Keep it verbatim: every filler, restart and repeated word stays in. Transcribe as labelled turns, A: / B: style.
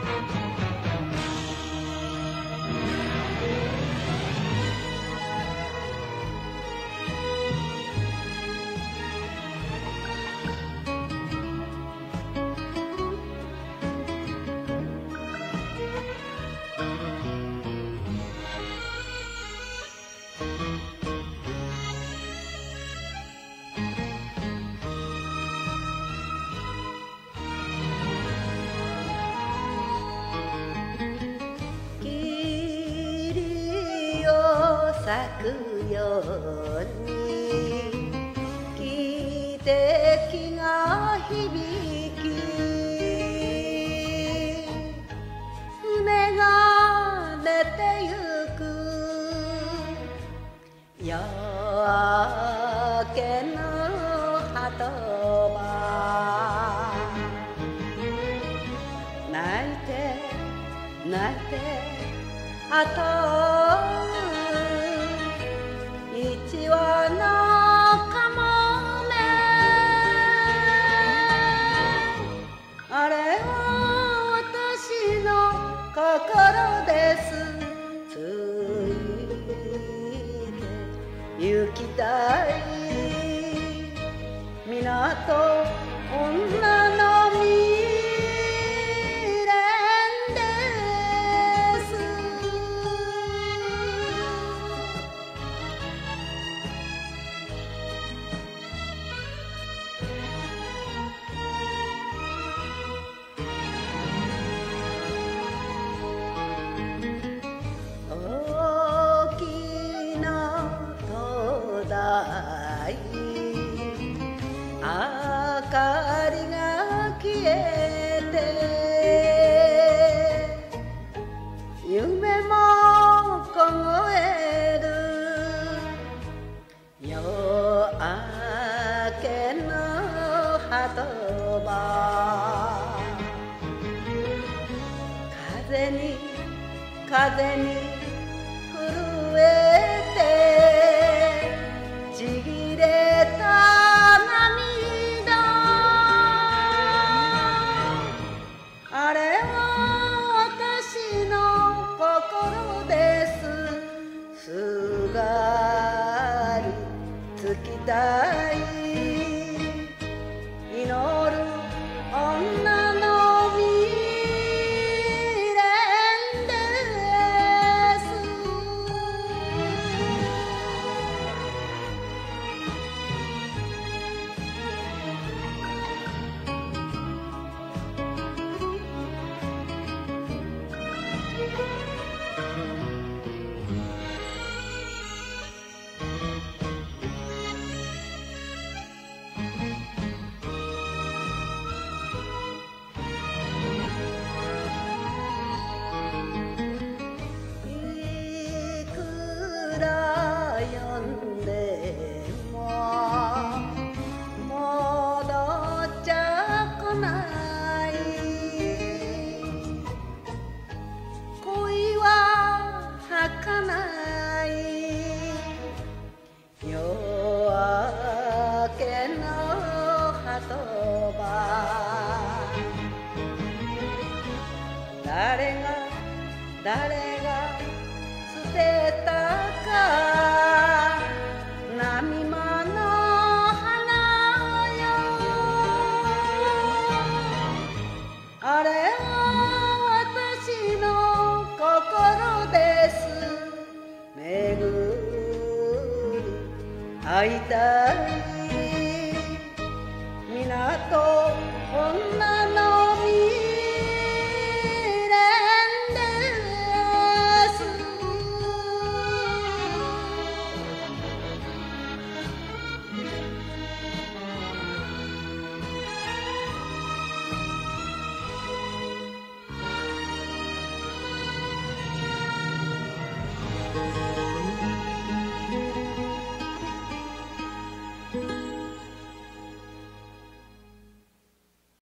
A: 咲くように汽笛が響き船が出てゆく夜明けの鳩場泣いて泣いてあと一羽のカモメあれは私の心ですついて行きたい港女の未練です大きな灯台明かりが消えて夢も凍える夜明けの鳩場風に風に震えてちぎれた涙あれは私の心ですすがりつきたい祈る女の未練ですいくら呼んでも戻っちゃ来ない恋は儚い夜明けの鳩場誰が誰が捨てたか波間の花よあれは私の心です巡り会いたい港